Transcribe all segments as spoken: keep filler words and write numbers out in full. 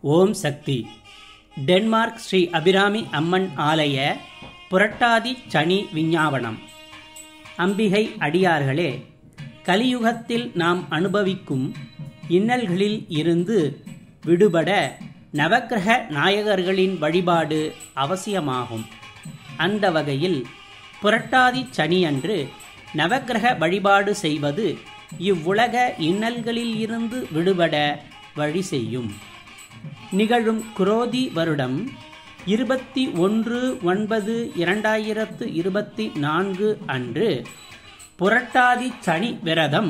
ஓம் Shakti. Denmark Sri Abirami Amman ஆலய புரட்டாதி சனி விஞ்ஞாபனம். அம்பிகை அடியார்களே, கலியுகத்தில் நாம் அனுபவிக்கும் இன்னல்களில் இருந்து விடுபட நவக்கிரக நாயகர்களின் வழிபாடு அவசியமாகும். அந்த வகையில் புரட்டாதி சனி அன்று நவக்கிரக வழிபாடு செய்வது இவ்வுலக இன்னல்களில் இருந்து விடுபட வழி செய்யும். நிகழும் குரோதி வருடம் இருபத்தி ஒன்று ஒன்பது இரண்டாயிரத்து இருபத்தி நான்கு அன்று புரட்டாதி சனி விரதம்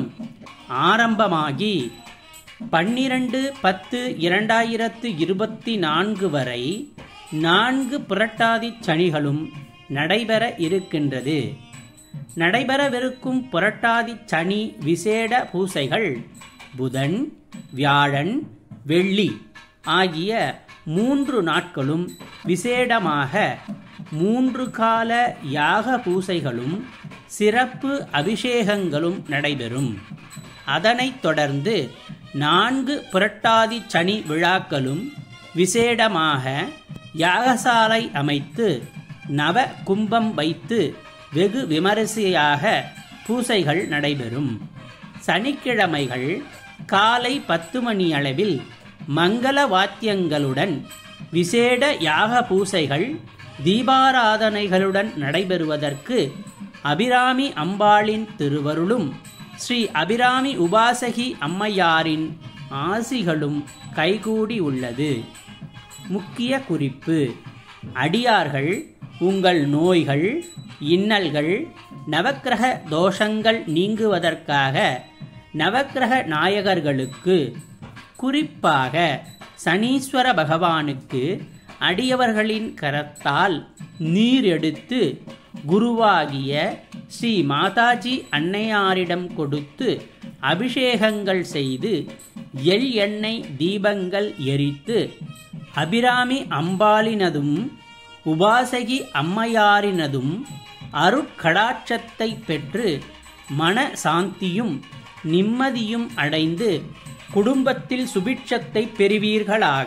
ஆரம்பமாகி பன்னிரண்டு பத்து இரண்டாயிரத்து இருபத்தி நான்கு வரை நான்கு புரட்டாதி சனிகளும் நடைபெற இருக்கின்றது. நடைபெறவிருக்கும் புரட்டாதி சனி விசேட பூசைகள் புதன், வியாழன், வெள்ளி ஆகிய மூன்று நாட்களும் விசேடமாக மூன்று கால யாக பூசைகளும் சிறப்பு அபிஷேகங்களும் நடைபெறும். அதனைத் தொடர்ந்து நான்கு புரட்டாதி சனி விழாக்களும் விசேடமாக யாகசாலை அமைத்து நவ கும்பம் வைத்து வெகு விமரிசையாக பூசைகள் நடைபெறும். சனிக்கிழமைகள் காலை பத்து மணி அளவில் மங்கள வாத்தியங்களுடன் விசேட யாக பூசைகள் தீபாராதனைகளுடன் நடைபெறுவதற்கு அபிராமி அம்பாளின் திருவருளும் ஸ்ரீ அபிராமி உபாசகி அம்மையாரின் ஆசிகளும் கைகூடி உள்ளது. முக்கிய குறிப்பு: அடியார்கள் உங்கள் நோய்கள், இன்னல்கள், நவக்கிரக தோஷங்கள் நீங்குவதற்காக நவக்கிரக நாயகர்களுக்கு, குறிப்பாக சனீஸ்வர பகவானுக்கு அடியவர்களின் கரத்தால் நீர் எடுத்து குருவாகிய ஸ்ரீ மாதாஜி அன்னையாரிடம் கொடுத்து அபிஷேகங்கள் செய்து எள் எண்ணெய் தீபங்கள் எரித்து அபிராமி அம்பாளினதும் உபாசகி அம்மையாரினதும் அருட்கடாட்சத்தை பெற்று மன சாந்தியும் நிம்மதியும் அடைந்து குடும்பத்தில் சுபிட்சத்தை பெறுவீர்களாக.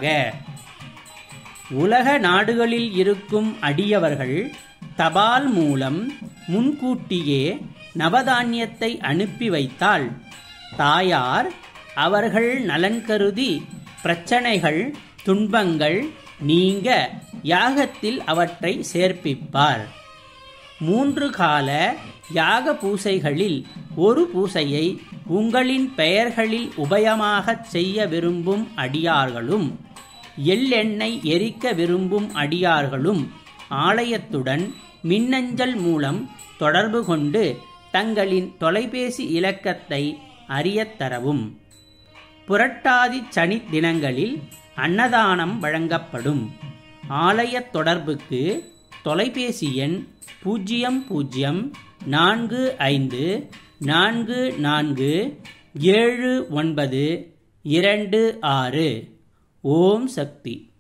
உலக நாடுகளில் இருக்கும் அடியவர்கள் தபால் மூலம் முன்கூட்டியே நவதானியத்தை அனுப்பி வைத்தால் தாயார் அவர்கள் நலன் கருதி பிரச்சனைகள், துன்பங்கள் நீங்க யாகத்தில் அவற்றை சேர்ப்பிப்பார். மூன்று கால யாக பூசைகளில் ஒரு பூசையை உங்களின் பெயர்களில் உபயமாகச் செய்ய விரும்பும் அடியார்களும் எள்ளெண்ணெய் எரிக்க விரும்பும் அடியார்களும் ஆலயத்துடன் மின்னஞ்சல் மூலம் தொடர்பு கொண்டு தங்களின் தொலைபேசி இலக்கத்தை அறியத் தரவும். புரட்டாதி சனி தினங்களில் அன்னதானம் வழங்கப்படும். ஆலய தொடர்புக்கு தொலைபேசி எண் பூஜ்ஜியம் பூஜ்ஜியம் நான்கு ஐந்து நான்கு நான்கு ஏழு ஒன்பது இரண்டு ஆறு. ஓம் சக்தி.